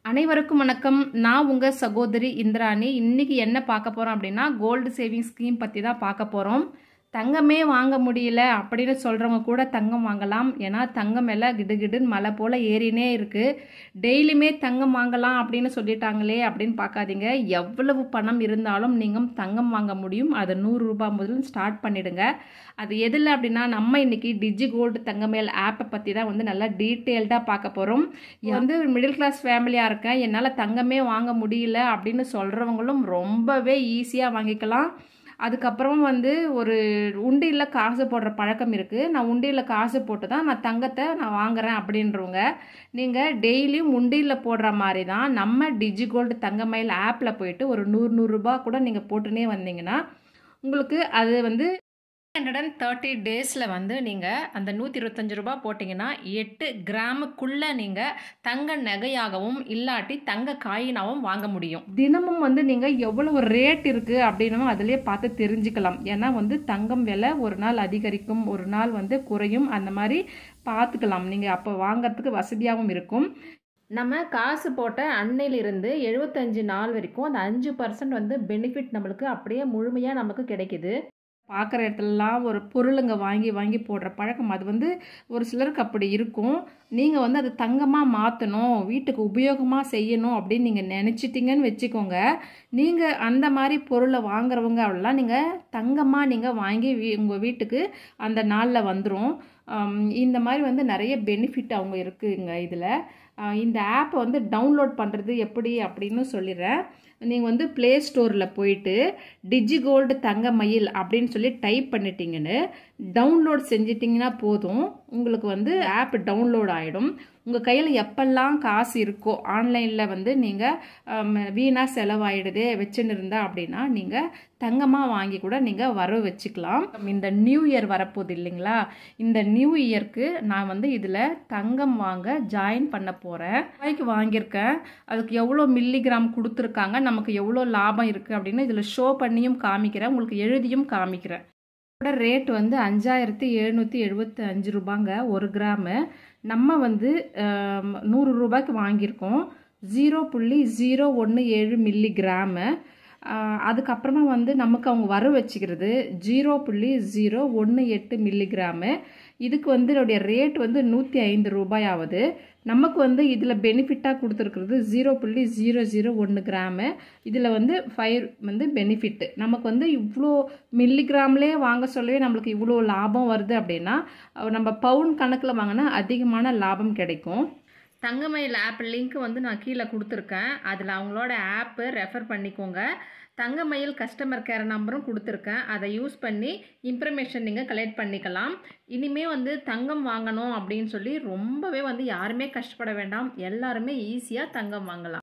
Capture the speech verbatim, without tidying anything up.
அனைவருக்கும் வணக்கம். நான் உங்க சகோதரி இந்திராணி. இன்னைக்கு என்ன பார்க்க போறோம் அப்படின்னா கோல்டு சேவிங் ஸ்கீம் பத்தி தான் பார்க்க போறோம். தங்கமே வாங்க முடியல அப்படின்னு சொல்றவங்க கூட தங்கம் வாங்கலாம். ஏன்னா தங்கம் எல்லாம் கிடுகிடுன்னு மலை போல ஏறினே இருக்கு. டெய்லியுமே தங்கம் வாங்கலாம் அப்படின்னு சொல்லிட்டாங்களே அப்படின்னு பார்க்காதீங்க. எவ்வளவு பணம் இருந்தாலும் நீங்கள் தங்கம் வாங்க முடியும். அது நூறு ரூபாய் முதல் ஸ்டார்ட் பண்ணிடுங்க. அது எதில் அப்படின்னா நம்ம இன்னைக்கு டிஜி கோல்டு தங்கமேல் ஆப்பை பற்றி தான் வந்து நல்லா டீட்டெயில்டாக பார்க்க போகிறோம். வந்து மிடில் கிளாஸ் ஃபேமிலியாக இருக்கேன், என்னால் தங்கமே வாங்க முடியல அப்படின்னு சொல்கிறவங்களும் ரொம்பவே ஈஸியாக வாங்கிக்கலாம். அதுக்கப்புறம் வந்து ஒரு உண்டியில் காசு போடுற பழக்கம் இருக்குது. நான் உண்டியில் காசு போட்டு தான் நான் தங்கத்தை நான் வாங்குறேன் அப்படின்றவங்க நீங்கள் டெய்லியும் உண்டியில் போடுற மாதிரி தான் நம்ம டிஜி கோல்டு தங்கமயில் ஆப்பில் போயிட்டு ஒரு நூறு நூறுரூபா கூட நீங்கள் போட்டுனே வந்தீங்கன்னா உங்களுக்கு அது வந்து ஹண்ட்ரட் அண்ட் தேர்ட்டி டேஸில் வந்து நீங்கள் அந்த நூற்றி இருபத்தஞ்சி ரூபா போட்டிங்கன்னா எட்டு கிராமுக்குள்ளே நீங்கள் தங்க நகையாகவும் இல்லாட்டி தங்க காயினாகவும் வாங்க முடியும். தினமும் வந்து நீங்கள் எவ்வளோ ரேட் இருக்குது அப்படின்னு அதிலே பார்த்து தெரிஞ்சுக்கலாம். ஏன்னா வந்து தங்கம் விலை ஒரு நாள் அதிகரிக்கும், ஒரு நாள் வந்து குறையும், அந்த மாதிரி பார்த்துக்கலாம். நீங்கள் அப்போ வாங்கிறதுக்கு வசதியாகவும் இருக்கும். நம்ம காசு போட்ட அன்னையிலிருந்து எழுபத்தஞ்சு நாள் வரைக்கும் அந்த அஞ்சு பர்சன்ட் வந்து பெனிஃபிட் நம்மளுக்கு அப்படியே முழுமையாக நமக்கு கிடைக்கிது. பார்க்குற இடத்துலலாம் ஒரு பொருளுங்க வாங்கி வாங்கி போடுற பழக்கம் அது வந்து ஒரு சிலருக்கு அப்படி இருக்கும். நீங்கள் வந்து அது தங்கமாக மாற்றணும், வீட்டுக்கு உபயோகமாக செய்யணும் அப்படின்னு நீங்கள் நினச்சிட்டிங்கன்னு வச்சுக்கோங்க. நீங்கள் அந்த மாதிரி பொருளை வாங்குறவங்க அப்படிலாம் நீங்கள் தங்கமாக நீங்கள் வாங்கி வீ உங்கள் வீட்டுக்கு அந்த நாளில் வந்துடும். இந்த மாதிரி வந்து நிறைய பெனிஃபிட் அவங்க இருக்குங்க. இதில் இந்த ஆப்பை வந்து டவுன்லோட் பண்ணுறது எப்படி அப்படின்னு சொல்லிடுறேன். நீங்கள் வந்து ப்ளே ஸ்டோரில் போயிட்டு டிஜி கோல்டு தங்கமயில் அப்படின்னு சொல்லி டைப் பண்ணிட்டீங்கன்னு டவுன்லோட் செஞ்சிட்டிங்கன்னா போதும், உங்களுக்கு வந்து ஆப் டவுன்லோட் ஆகிடும். உங்கள் கையில் எப்பெல்லாம் காசு இருக்கோ ஆன்லைனில் வந்து நீங்கள் வீணாக செலவாயிடுதே வச்சுன்னு இருந்தா அப்படின்னா நீங்கள் தங்கமாக வாங்கி கூட நீங்கள் வர வச்சுக்கலாம். இந்த நியூ இயர் வரப்போகுது இல்லைங்களா, இந்த நியூ இயர்க்கு நான் வந்து இதில் தங்கம் வாங்க ஜாயின் பண்ண போகிறேன். ரூபாய்க்கு வாங்கியிருக்கேன், அதுக்கு எவ்வளோ மில்லிகிராம் கொடுத்துருக்காங்க, நமக்கு எவ்வளோ லாபம் இருக்குது அப்படின்னு இதில் ஷோ பண்ணியும் காமிக்கிறேன், உங்களுக்கு எழுதியும் காமிக்கிறேன். இதோட ரேட் வந்து அஞ்சாயிரத்தி எழுநூற்றி எழுபத்தி அஞ்சு ரூபாங்க ஒரு கிராமு. நம்ம வந்து நூறு ரூபாய்க்கு வாங்கியிருக்கோம். ஜீரோ புள்ளி ஜீரோ ஒன்று ஏழு மில்லி கிராமு. அதுக்கப்புறமா வந்து நமக்கு அவங்க வர வச்சுக்கிறது ஜீரோ புள்ளி ஜீரோ ஒன்று எட்டு மில்லிகிராமு. இதுக்கு வந்து இதோடைய ரேட் வந்து நூற்றி ஐந்து ரூபாய் ஆகுது. நமக்கு வந்து இதில் பெனிஃபிட்டாக கொடுத்துருக்குறது ஜீரோ புள்ளி ஜீரோ ஜீரோ ஒன்று கிராமு. இதில் வந்து ஃபைவ் வந்து பெனிஃபிட்டு. நமக்கு வந்து இவ்வளோ மில்லிகிராம்லேயே வாங்க சொல்லவே நம்மளுக்கு இவ்வளோ லாபம் வருது அப்படின்னா நம்ம பவுன் கணக்கில் வாங்கினா அதிகமான லாபம் கிடைக்கும். தங்கமயில் ஆப் லிங்க் வந்து நான் கீழே கொடுத்துருக்கேன், அதில் அவங்களோட ஆப்பை ரெஃபர் பண்ணிக்கோங்க. தங்கமயில் கஸ்டமர் கேர் நம்பரும் கொடுத்துருக்கேன், அதை யூஸ் பண்ணி இன்ஃபர்மேஷன் நீங்கள் கலெக்ட் பண்ணிக்கலாம். இனிமேல் வந்து தங்கம் வாங்கணும் அப்படின்னு சொல்லி ரொம்பவே வந்து யாருமே கஷ்டப்பட வேண்டாம், எல்லாருமே ஈஸியாக தங்கம் வாங்கலாம்.